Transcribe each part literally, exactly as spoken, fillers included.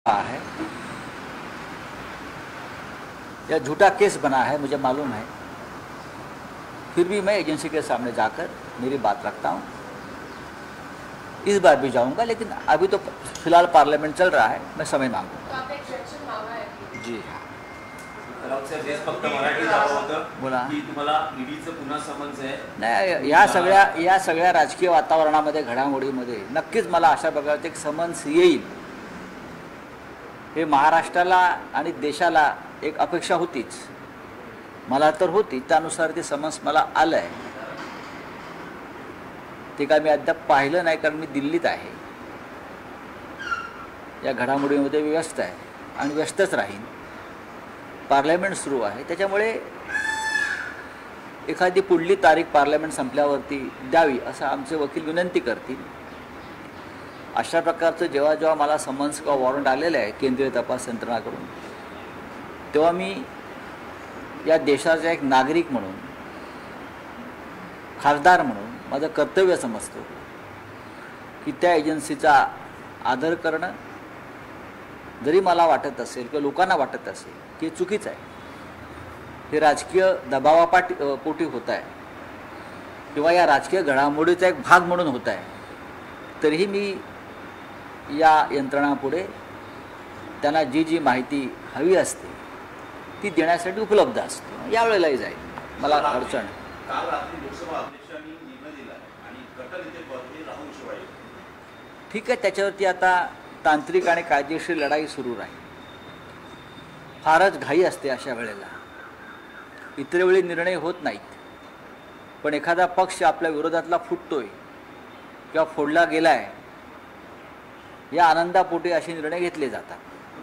है या झूठा केस बना है मुझे मालूम है, फिर भी मैं एजेंसी के सामने जाकर मेरी बात रखता हूँ। इस बार भी जाऊंगा, लेकिन अभी तो फिलहाल पार्लियामेंट चल रहा है, मैं समय मांगूंगा। जी हाँ, बोला की तुम्हाला ईडीचं पुन्हा समन्स आहे? नाही, या सगळ्या या सगळ्या राजकीय वातावरणामध्ये घडामोडीमध्ये नक्कीच मला अशा प्रकारचे एक समन्स येईल हे महाराष्ट्राला आणि देशाला एक अपेक्षा होतीच, मला तर होती, त्यानुसार ते समन्स मला आलं आहे। ते काय मी अद्याप पाहिलं नाही, कारण मी दिल्लीत आहे, या घडामोडीमध्ये व्यस्त आहे आणि व्यस्तच राहीन। पार्लमेंट सुरू आहे, त्याच्यामुळे एखादी पुढली तारीख पार्लमेंट संपल्यावरती द्यावी असं आमचे वकील विनंती करतील। अशा प्रकारचं जेव्हा जेव्हा मला समन्स किंवा वॉरंट आलेलं आहे केंद्रीय तपास यंत्रणाकडून, तेव्हा मी या देशाचा एक नागरिक म्हणून, खासदार म्हणून माझं कर्तव्य समजतो की त्या एजन्सीचा आदर करणं, जरी मला वाटत असेल किंवा लोकांना वाटत असेल की चुकीचं आहे, हे राजकीय दबावापाठी पोटी होत आहे किंवा या राजकीय घडामोडीचा एक भाग म्हणून होत आहे, तरीही मी या यंत्रणापुढे त्यांना जी जी माहिती हवी असते ती देण्यासाठी उपलब्ध असतो। यावेळेलाही जाईल, मला अडचण आहे। काल रात्री लोकसभा अध्यक्षांनी निर्णय दिला आणि गट नेते पद हे राहुल शिवाय, ठीक आहे, त्याच्यावरती आता तांत्रिक आणि कायदेशीर लढाई सुरू राहील। फारच घाई असते अशा वेळेला, इतर वेळी निर्णय होत नाहीत, पण एखादा पक्ष आपल्या विरोधातला फुटतोय किंवा फोडला गेला आहे या आनंदापोटी असे निर्णय घेतले जातात।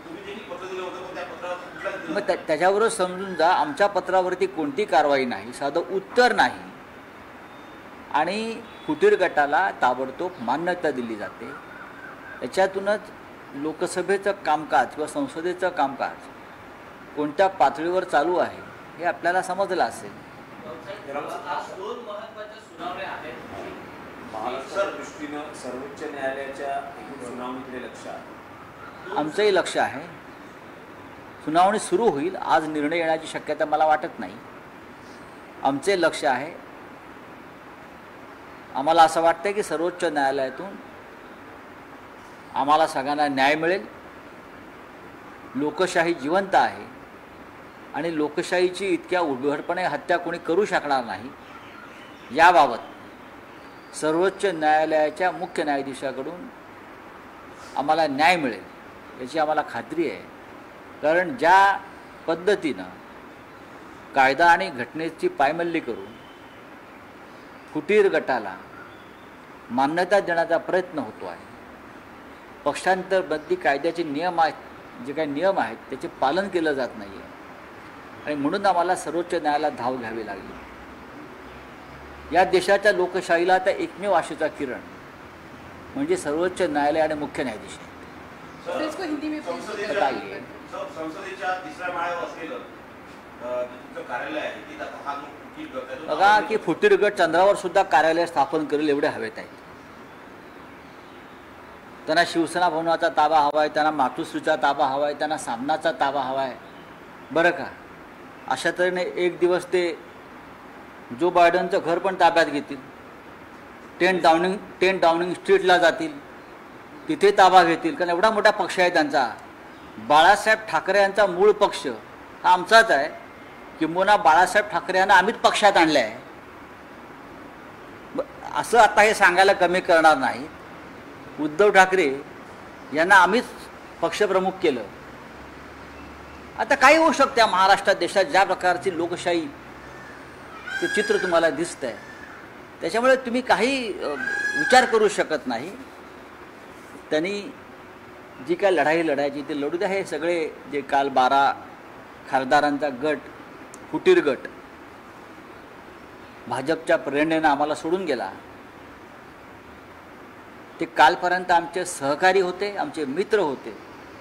मग त्या त्याच्यावरच समजून जा, आमच्या पत्रावरती कोणती कारवाई नाही, साधं उत्तर नाही, आणि फुटीर गटाला ताबडतोब मान्यता दिली जाते। याच्यातूनच लोकसभेचं कामकाज किंवा संसदेचं कामकाज कोणत्या पातळीवर चालू आहे हे आपल्याला समजलं असेल। महाराष्ट्र दृष्टीनं सर्वोच्च न्यायालयाच्या सुनावणीकडे लक्ष आहे, आमचंही लक्ष आहे। सुनावणी सुरू होईल, आज निर्णय येण्याची शक्यता मला वाटत नाही। आमचे लक्ष आहे, आम्हाला असं वाटतं की सर्वोच्च न्यायालयातून आम्हाला सगळ्यांना न्याय मिळेल, लोकशाही जिवंत आहे आणि लोकशाहीची इतक्या उघडपणे हत्या कोणी करू शकणार नाही, याबाबत सर्वोच्च न्यायालयाच्या मुख्य न्यायाधीशाकडून आम्हाला न्याय मिळेल याची आम्हाला खात्री आहे। कारण ज्या पद्धतीनं कायदा आणि घटनेची पायमल्ली करून फुटीर गटाला मान्यता देण्याचा प्रयत्न होतो आहे, पक्षांतरबद्धी कायद्याचे नियम आहेत, जे काही नियम आहेत त्याचे पालन केलं जात नाही आहे, आणि म्हणून आम्हाला सर्वोच्च न्यायालयात धाव घ्यावी लागली। या देशाच्या लोकशाहीला आता एकमेव आशेचा किरण म्हणजे सर्वोच्च न्यायालय आणि मुख्य न्यायाधीश आहेत। बताइए, संसदेच्या तिसऱ्या माळ्यावर असलेलं तुमचं कार्यालय आहे की हा जो फुटीर गट आहे, बघा की फुटीर गट चंद्रावर सुद्धा कार्यालय स्थापन करेल एवढे हवेत आहेत। त्यांना शिवसेना भवनाचा ताबा हवा आहे, त्यांना मातोश्रीचा ताबा हवा आहे, त्यांना सामनाचा ताबा हवा आहे, बरं का। अशा तऱ्हेने एक दिवस ते जो बायडनचं घर पण ताब्यात घेतील, टेन डाउनिंग टेन डाउनिंग स्ट्रीटला जातील, तिथे ताबा घेतील, कारण एवढा मोठा पक्ष आहे त्यांचा। बाळासाहेब ठाकरे यांचा मूळ पक्ष हा आमचाच आहे, किंबहुना बाळासाहेब ठाकरे यांना आम्हीच पक्षात आणले आहे, असं आता हे सांगायला कमी करणार नाही। उद्धव ठाकरे यांना आम्हीच पक्षप्रमुख केलं। आता काही होऊ शकते महाराष्ट्रात, देशात ज्या प्रकारची लोकशाही ते चित्र तुम्हाला दिसतं आहे, त्याच्यामुळे तुम्ही काही विचार करू शकत नाही। त्यांनी जी काय लढाई लढायची ते लढू द्या। हे सगळे जे काल बारा खासदारांचा गट, फुटीर गट भाजपच्या प्रेरणेनं आम्हाला सोडून गेला, ते कालपर्यंत आमचे सहकारी होते, आमचे मित्र होते,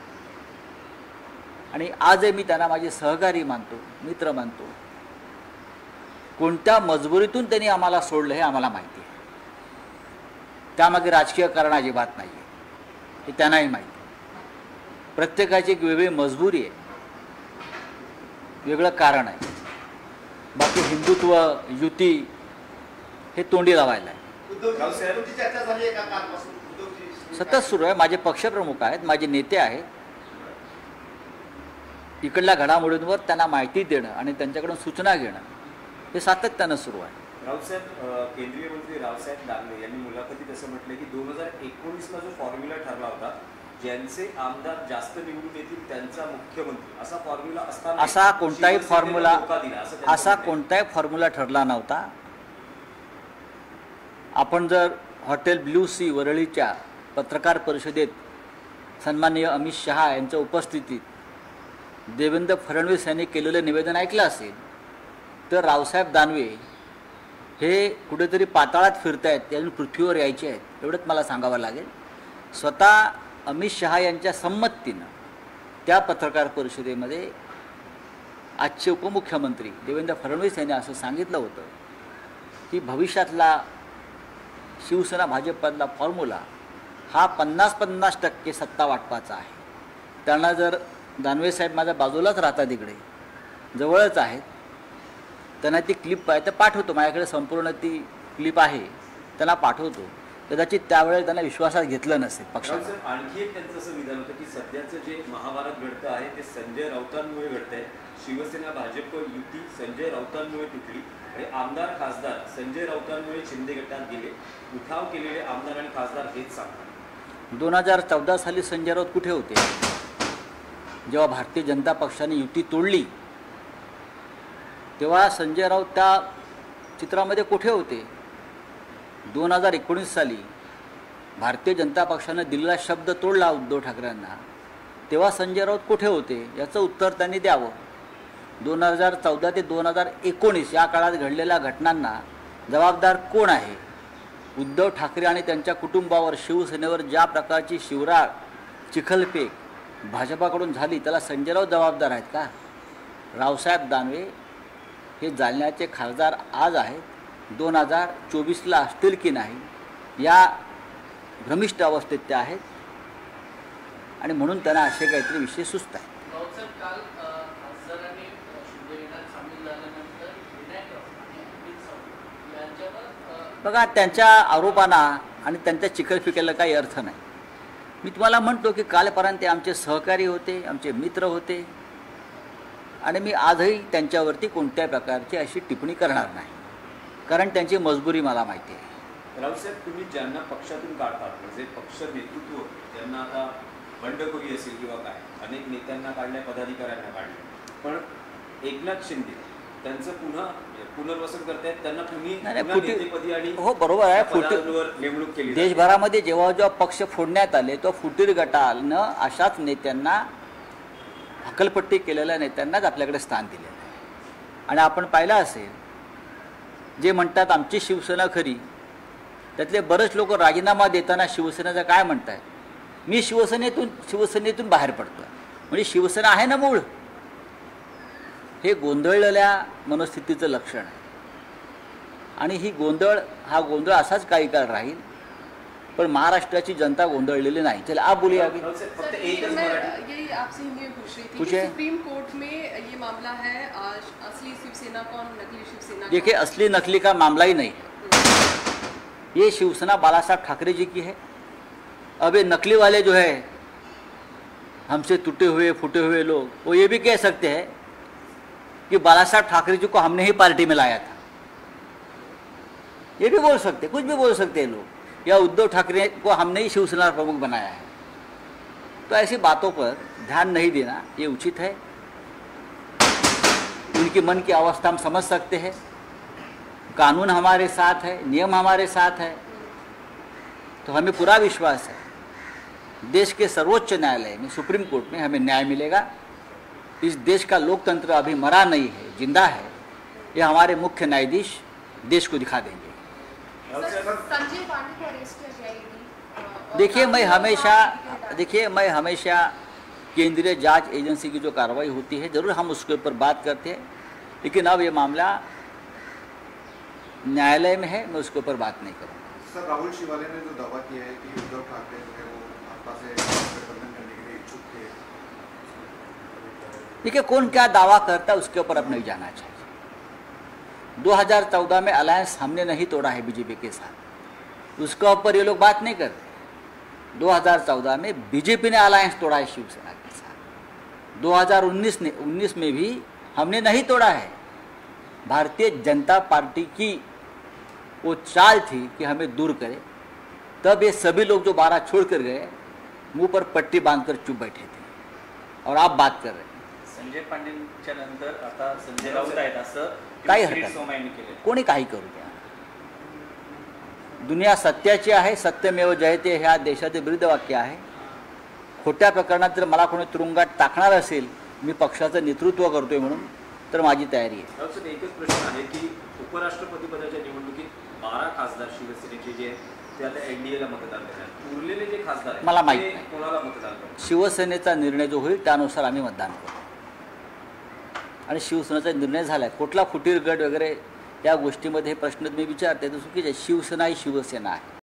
आणि आजही मी त्यांना माझे सहकारी मानतो, मित्र मानतो। कोणत्या मजबुरीतून त्यांनी आम्हाला सोडलं हे आम्हाला माहिती आहे, त्यामागे राजकीय कारण अजिबात नाही आहे, हे त्यांनाही माहिती आहे। प्रत्येकाची एक वेगळी मजबुरी आहे, वेगळं कारण आहे. बाकी हिंदुत्व युती हे तोंडी लावायला आहे. उद्धवजी चर्चा झाली आहे का कालपासून? उद्धवजी सतत सुरू आहे. माझे पक्षप्रमुख आहेत, माझे नेते आहेत. इकडल्या घडामोडींवर त्यांना माहिती देणं आणि त्यांच्याकडून सूचना घेणं हे सातत्यानं सुरू आहे. रावसाहेब, केंद्रीय मंत्री रावसाहेब दानवे यांनी मुलाखतीत असं म्हटलं की दोन हजार एकोणीसला जो फॉर्म्युला ठरला होता, ज्यांचे आमदार जास्त निवडून येतील त्यांचा मुख्यमंत्री, असा फॉर्म्युला असताना असा कोणताही फॉर्म्युला धोका दिला असं त्यांचं असा म्हणणं आहे. कोणताही फॉर्म्युला ठरला नव्हता. आपण जर हॉटेल ब्ल्यू सी वरळीच्या पत्रकार परिषदेत सन्माननीय अमित शहा यांच्या उपस्थितीत देवेंद्र फडणवीस यांनी केलेलं निवेदन ऐकलं असेल तर रावसाहेब दानवे हे कुठेतरी पाताळात फिरत आहेत, ते अजून पृथ्वीवर यायचे आहेत, एवढंच मला सांगावं लागेल. स्वतः अमित शहा यांच्या संमतीनं त्या पत्रकार परिषदेमध्ये आजचे उपमुख्यमंत्री देवेंद्र फडणवीस यांनी असं सांगितलं होतं की भविष्यातला शिवसेना भाजपमधला फॉर्म्युला हा पन्नास पन्नास टक्के सत्ता वाटपाचा आहे. त्यांना जर दानवे साहेब माझ्या बाजूलाच राहतात, इकडे जवळच आहेत, त्यांना ती क्लिप आहे तर पाठवतो, माझ्याकडे संपूर्ण ती क्लिप आहे, त्यांना पाठवतो. कदाचित त्यावेळेला त्यांना विश्वासात घेतलं नसेल पक्षाला. रावसाहेब, आणखी एक त्यांचं असं विधान होतं की सध्याचं जे महाभारत घडतं आहे ते संजय राऊतांमुळे घडतंय. शिवसेना भाजप युती संजय राऊतांमुळे तुटली आणि आमदार खासदार संजय राऊतांमुळे शिंदे गटात गेले. उठाव केलेले आमदार आणि खासदार हेच सांगतात. दोन हजार चौदा साली संजय राऊत कुठे होते? जेव्हा भारतीय जनता पक्षाने युती तोडली तेव्हा संजय राऊत त्या चित्रामध्ये कुठे होते? दोन हजार एकोणीस साली भारतीय जनता पक्षानं दिलेला शब्द तोडला उद्धव ठाकरेंना, तेव्हा संजय राऊत कुठे होते याचं उत्तर त्यांनी द्यावं. दोन हजार चौदा ते दोन हजार एकोणीस या काळात घडलेल्या घटनांना जबाबदार कोण आहे? उद्धव ठाकरे आणि त्यांच्या कुटुंबावर, शिवसेनेवर ज्या प्रकारची शिवराळ चिखलफेक भाजपाकडून झाली त्याला संजय राऊत जबाबदार आहेत का? रावसाहेब दानवे हे जालन्याचे खासदार आज आहेत, दोन हजार चोवीसला असतील की नाही या भ्रमिष्ट अवस्थेत ते आहेत आणि म्हणून त्यांना असे काहीतरी विषय सुचत आहेत. बघा, त्यांच्या आरोपांना आणि त्यांच्या चिखलफेकीला काही अर्थ नाही. मी तुम्हाला म्हणतो की कालपर्यंत ते आमचे सहकारी होते, आमचे मित्र होते आणि मी आजही त्यांच्यावरती कोणत्याही प्रकारची अशी टिप्पणी करणार नाही, कारण त्यांची मजबुरी मला माहिती आहे. रावसाहेब, तुम्ही ज्यांना पक्षातून काढतात, म्हणजे पक्ष नेतृत्व ज्यांना आता बंडखोरी असेल किंवा काय, अनेक नेत्यांना काढल्या, पदाधिकाऱ्यांना काढले, पण एकनाथ शिंदे त्यांचं पुन्हा पुनर्वसन करतायत, त्यांना तुम्ही नेतेपदी आणि हो बरोबर आहे, पदांवर नेमणूक केली. देशभरामध्ये जेव्हा जेव्हा पक्ष फोडण्यात आले तो फुटीर गटानं अशाच नेत्यांना, हकलपट्टी केलेल्या नेत्यांनाच आपल्याकडे स्थान दिलेलं आहे. आणि आपण पाहिलं असेल, जे म्हणतात आमची शिवसेना खरी, त्यातले बरेच लोक राजीनामा देताना शिवसेनेचं काय म्हणतात, मी शिवसेनेतून शिवसेनेतून बाहेर पडतो, म्हणजे शिवसेना आहे ना मूळ. हे गोंधळलेल्या मनस्थितीचं लक्षण आहे आणि ही गोंधळ हा गोंधळ असाच काही काळ राहील, पण महाराष्ट्राची जनता गोंधळलेली नाही. चला आप बोलिए अभी. फक्त एकच मराठी. ये आपसे ये पूछ रही थी पूछे? कि सुप्रीम कोर्ट में ये मामला है, आज असली शिवसेना कौन, नकली शिवसेना देखिए, असली नकली का मामला ही नहीं है. ये शिवसेना बाला साहब ठाकरे जी की है. अब ये नकली वाले जो है, हमसे टूटे हुए फूटे हुए लोग, वो ये भी कह सकते हैं कि बाला साहब ठाकरे जी को हमने ही पार्टी में लाया था. ये भी बोल सकते, कुछ भी बोल सकते हैं लोग, या उद्धव ठाकरे को हमने ही शिवसेना प्रमुख बनाया है. तो ऐसी बातों पर ध्यान नहीं देना ये उचित है. उनके मन की अवस्था हम समझ सकते हैं. कानून हमारे साथ है, नियम हमारे साथ है, तो हमें पूरा विश्वास है देश के सर्वोच्च न्यायालय में, सुप्रीम कोर्ट में हमें न्याय मिलेगा. इस देश का लोकतंत्र अभी मरा नहीं है, जिंदा है. ये हमारे मुख्य न्यायाधीश देश को दिखा देंगे. संजय पांडे को अरेस्ट किया जाएगी. देखिए, मैं हमेशा देखिए मैं हमेशा केंद्रीय जांच एजेंसी की जो कार्रवाई होती है ज़रूर हम उसके ऊपर बात करते हैं, लेकिन अब ये मामला न्यायालय में है, मैं उसके ऊपर बात नहीं करूँगा. सर, राहुल शिवाले ने जो दावा किया है कि उद्धव ठाकरे जो है वो आपका से गठबंधन करने के लिए इच्छुक थे, देखिए, कौन क्या दावा करता है उसके ऊपर अब नहीं जाना चाहिए। दो हज़ार चौदह में अलायंस हमने नहीं तोड़ा है बीजेपी के साथ, उसके ऊपर ये लोग बात नहीं करते। दो हज़ार चौदह में बीजेपी ने अलायंस तोड़ा है शिवसेना के साथ। दो हज़ार उन्नीस ने उन्नीस में भी हमने नहीं तोड़ा है। भारतीय जनता पार्टी की वो चाल थी कि हमें दूर करे, तब ये सभी लोग जो बारह छोड़ कर गए मुंह पर पट्टी बांधकर चुप बैठे थे और आप बात कर रहे हैं। संजय पांडेंच्या नंतर आता संजय राऊत आहेत असं काही किरीट हरकत सोमय्यांनी केलं. कोणी काही करू द्या, दुनिया सत्याची आहे, सत्यमेव जयते हे या देशाचे ब्रीद वाक्य आहे. खोट्या प्रकरणात जर मला कोणी तुरुंगात टाकणार असेल, मी पक्षाचं नेतृत्व करतोय म्हणून, तर माझी तयारी आहे. राऊत साहेब, एकच प्रश्न आहे की उपराष्ट्रपती पदाच्या निवडणुकीत बारा खासदार शिवसेनेचे जे आहेत ते आता एनडीएला मतदान करणार, उरलेले जे खासदार आहेत मला माहित ते नाही. कोणाला मतदान करणार? शिवसेनेचा निर्णय जो होईल त्यानुसार आम्ही मतदान करू. आणि शिवसेनेचा निर्णय झाला आहे. कुठला फुटीर गट वगैरे या गोष्टीमध्ये हे प्रश्न मी विचारते तर चुकीचे आहे. शिवसेना ही शिवसेना आहे.